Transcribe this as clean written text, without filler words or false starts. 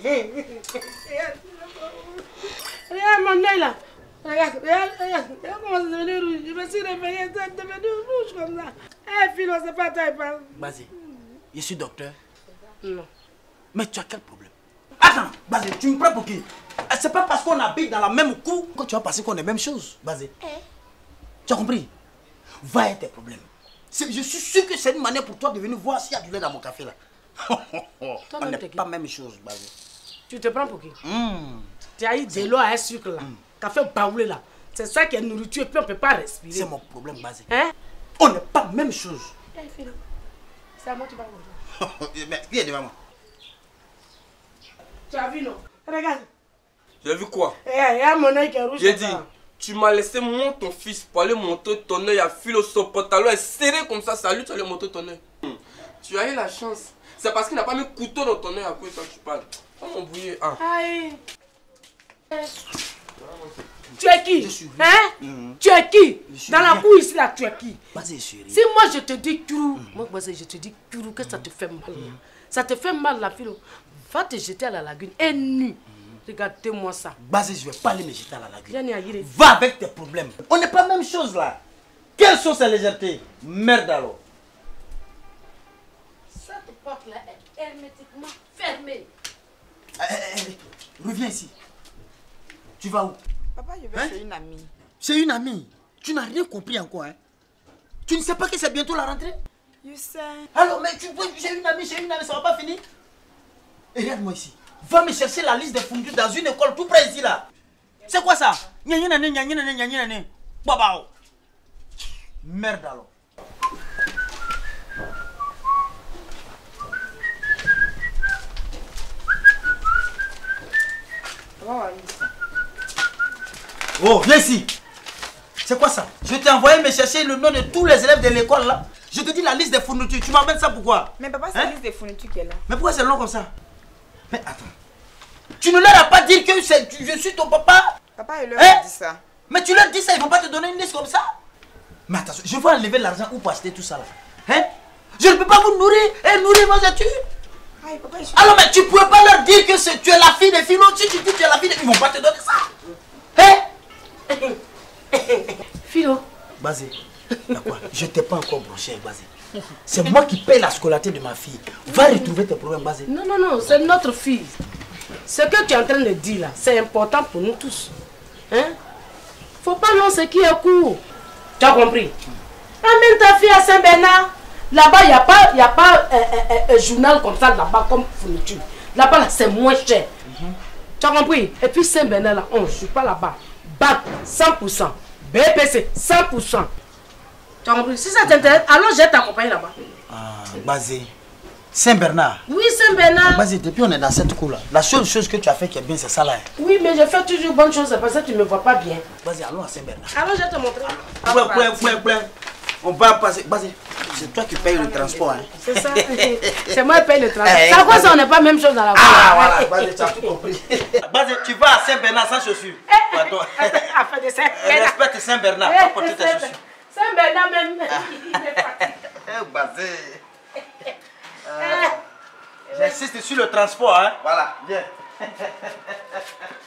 Regarde mon œil là. Regarde comment c'est devenu rouge. Je me suis réveillée, c'est devenu rouge comme ça. Eh, Philo, c'est pas toi, il parle. Basé, je suis docteur. Non. Mais tu as quel problème? Attends, Basé, tu me prends pour qui? C'est pas parce qu'on habite dans la même cour que tu vas penser qu'on est la même chose, Basé. Tu as compris? Va et tes problèmes. Je suis sûr que c'est une manière pour toi de venir voir s'il y a du lait dans mon café là. On n'est pas la même chose, Basé. Tu te prends pour qui? Tu as eu de l'eau à un sucre là. Café baoulé là. C'est ça qui est nourriture et puis on ne peut pas respirer. C'est mon problème, Basé. Hein? On n'est pas la même chose. Eh, Philo, c'est à moi que tu parles comme ça. Mais qui est devant moi? Tu as vu, non? Regarde. J'ai vu quoi? Il y a mon œil qui est rouge. J'ai dit, tu m'as laissé monter ton fils pour aller monter ton œil à Philo. Son pantalon est serré comme ça. Salut, tu allais monter ton œil. Tu as eu la chance. C'est parce qu'il n'a pas mis couteau dans ton œil à quoi toi tu parles. Oh mon bouillet. Aïe. Tu es qui? Je suis hein? Tu es qui? Dans la cour ici là, tu es qui? Basé, chérie. Si moi je te dis Kuru, moi je te dis Kuru, que ça te fait mal. Ça te fait mal la Philo. Va te jeter à la lagune et nu. Regardez-moi ça. Basé, je vais pas aller me jeter à la lagune. Va. Va avec tes problèmes. On n'est pas la même chose là. Quelle sont ces légèretés? Merde alors. Cette porte là est hermétiquement fermée. Reviens ici. Tu vas où? Papa, je vais chez une amie. C'est une amie. Tu n'as rien compris encore, hein? Tu ne sais pas que c'est bientôt la rentrée? Je sais. Alors, mais tu vois, j'ai une amie, ça va pas finir? Et regarde-moi ici. Va me chercher la liste des fournitures dans une école tout près ici là. C'est quoi ça? Babao. Merde alors. Oh, viens ici. C'est quoi ça? Je t'ai envoyé me chercher le nom de tous les élèves de l'école là. Je te dis la liste des fournitures. Tu m'emmènes ça pourquoi? Mais papa, c'est la liste des fournitures qui est là. Mais pourquoi c'est long comme ça? Mais attends. Tu ne leur as pas dit que je suis ton papa? Papa, il leur a dit ça. Mais tu leur dis ça, ils vont pas te donner une liste comme ça? Mais attention, je vais enlever l'argent où pour acheter tout ça là. Hein? Je ne peux pas vous nourrir et nourrir vos études. Aïe, papa, alors mais tu ne pouvais pas leur dire que tu es la fille de Philo. Si tu dis que tu es la fille de Philo, ils vont pas te donner ça. Hein? Philo. Basé, d'accord, je t'ai pas encore broché, Basé. C'est moi qui paye la scolarité de ma fille. Va retrouver tes problèmes, Basé. Non, non, non, c'est notre fille. Ce que tu es en train de dire là, c'est important pour nous tous. Hein? Faut pas non ce qui est court. Tu as compris? Amène ta fille à Saint-Bernard. Là-bas, il n'y a pas un journal comme ça, là-bas, comme fourniture. Là-bas, là, c'est moins cher. Tu as compris? Et puis Saint-Bernard, là, je ne suis pas là-bas. BAC, 100%. BPC, 100%. Tu as compris? Si ça t'intéresse, alors je vais t'accompagner là-bas. Ah, Basé. Saint-Bernard. Oui, Saint-Bernard. Basé, depuis on est dans cette cour là. La seule chose que tu as fait qui est bien, c'est ça là. Oui, mais je fais toujours bonne chose, c'est parce que tu ne me vois pas bien. Basé, allons à Saint-Bernard. Alors je vais te montrer. On va passer. Basé, c'est toi qui payes le transport. Hein. C'est ça. C'est moi qui paye le transport. C'est à quoi ça, on n'est pas même chose dans la voie. Ah, voilà, Basé, tu as tout compris. Basé, tu vas à Saint-Bernard sans chaussures. Pardon. Afin de Saint-Bernard. Respecte Saint-Bernard, pas porter tes chaussures. Saint-Bernard même, il est fatigué. Basé. J'insiste sur le transport, hein. Voilà, viens.